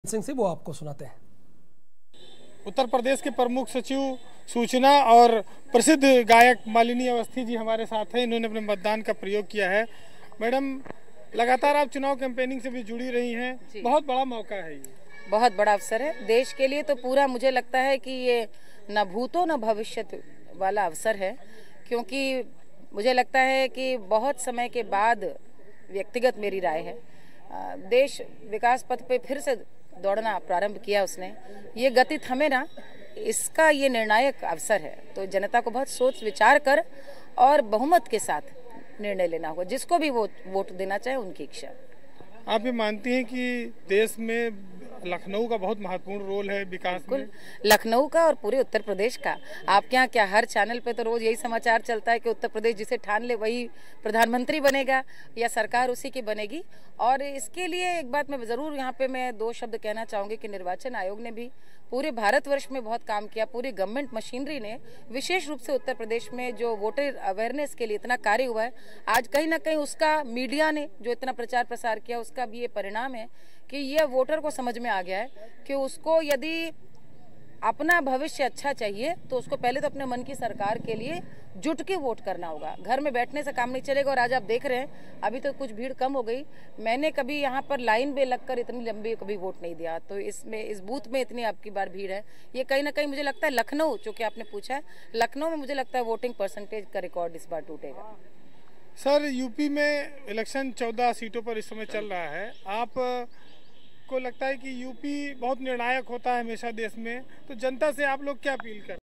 सिंह से वो आपको सुनाते हैं। उत्तर प्रदेश के प्रमुख सचिव सूचना और प्रसिद्ध गायक मालिनी अवस्थी जी हमारे साथ हैं। इन्होंने अपने मतदान का प्रयोग किया है। मैडम, लगातार आप चुनाव कैंपेनिंग से भी जुड़ी रही हैं, बहुत बड़ा मौका है ये, बहुत बड़ा अवसर है देश के लिए। तो पूरा मुझे लगता है कि ये न भूतो न भविष्य वाला अवसर है, क्योंकि मुझे लगता है कि बहुत समय के बाद, व्यक्तिगत मेरी राय है, देश विकास पथ पे फिर से दौड़ना प्रारंभ किया उसने। ये गति थमे ना, इसका ये निर्णायक अवसर है। तो जनता को बहुत सोच विचार कर और बहुमत के साथ निर्णय लेना होगा। जिसको भी वोट देना चाहे उनकी इच्छा। आप ये मानती हैं कि देश में लखनऊ का बहुत महत्वपूर्ण रोल है विकास में? लखनऊ का और पूरे उत्तर प्रदेश का। आपके यहाँ क्या हर चैनल पे तो रोज यही समाचार चलता है कि उत्तर प्रदेश जिसे ठान ले वही प्रधानमंत्री बनेगा या सरकार उसी की बनेगी। और इसके लिए एक बात मैं जरूर यहाँ पे मैं दो शब्द कहना चाहूँगी कि निर्वाचन आयोग ने भी पूरे भारतवर्ष में बहुत काम किया। पूरी गवर्नमेंट मशीनरी ने विशेष रूप से उत्तर प्रदेश में जो वोटर अवेयरनेस के लिए इतना कार्य हुआ है, आज कहीं ना कहीं उसका मीडिया ने जो इतना प्रचार प्रसार किया उसका भी ये परिणाम है कि यह वोटर को समझ में आ गया है कि उसको यदि अपना भविष्य अच्छा चाहिए तो उसको पहले तो अपने मन की सरकार के लिए जुट के वोट करना होगा। घर में बैठने से काम नहीं चलेगा। और आज आप देख रहे हैं अभी तो कुछ भीड़ कम हो गई। मैंने कभी यहाँ पर लाइन में लगकर इतनी लंबी कभी वोट नहीं दिया, तो इसमें इस बूथ में इतनी आपकी बार भीड़ है। ये कहीं ना कहीं मुझे लगता है लखनऊ, चूँकि आपने पूछा है, लखनऊ में मुझे लगता है वोटिंग परसेंटेज का रिकॉर्ड इस बार टूटेगा। सर, यूपी में इलेक्शन 14 सीटों पर इस समय चल रहा है। आप को लगता है कि यूपी बहुत निर्णायक होता है हमेशा देश में, तो जनता से आप लोग क्या अपील करते हैं?